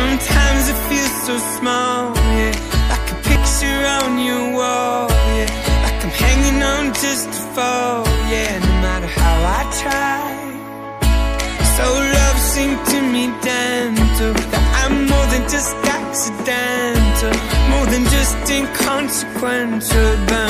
Sometimes it feels so small, yeah, like a picture on your wall, yeah, like I'm hanging on just to fall, yeah, no matter how I try. So love seemed to me gentle, that I'm more than just accidental, more than just inconsequential, but